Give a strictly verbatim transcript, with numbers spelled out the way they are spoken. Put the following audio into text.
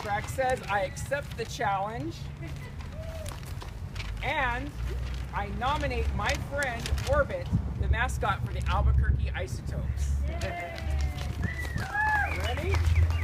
Trax says, I accept the challenge, and I nominate my friend Orbit, the mascot for the Albuquerque Isotopes. Ready?